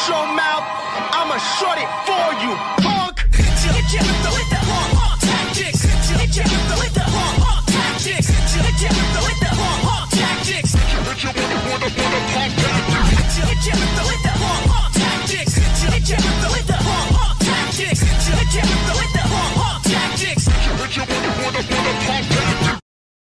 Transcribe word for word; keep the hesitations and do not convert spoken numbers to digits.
Shut your mouth, I'ma shut it for you, punk. Hit you with the punk tactics. Hit you with the punk tactics.